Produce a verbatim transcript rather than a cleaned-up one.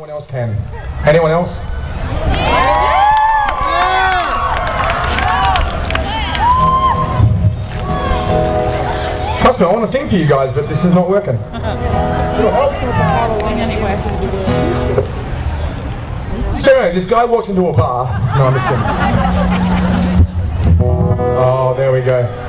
Anyone else can? Anyone else? Trust me, I want to sing to you guys, but this is not working. So anyway, this guy walks into a bar. No, I'm just kidding. Oh, there we go.